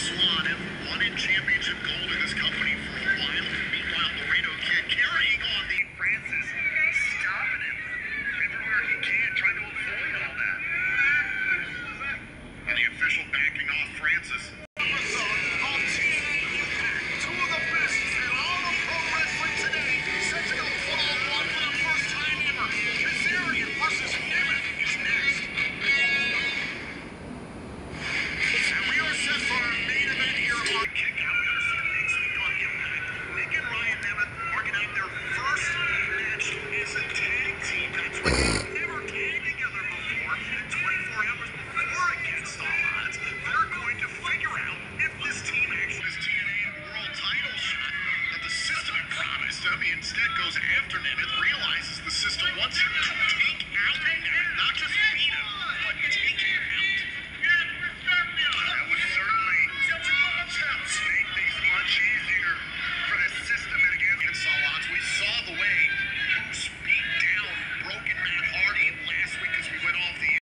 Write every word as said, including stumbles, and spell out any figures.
Swan have wanted championship gold in this company for a while. Meanwhile, Laredo Kid carrying on the Francis, stopping him everywhere he can, trying to avoid all that. And the official backing off Francis. Episode of T N A Impact. Two of the best in all of pro wrestling today. Set to go one-on-one for the first time ever. Kazarian versus Nemeth is next. And we are set for our main event here on Kick Out. We understand next week on Impact, Nick and Ryan Nemeth are going to have their first match as a tag team. That's right. They've never tagged together before. And twenty-four hours before Against All Odds, they're going to figure out if this team actually is T N A world title shot that the system had promised him. He instead goes after Nemeth, realizes the system wants him to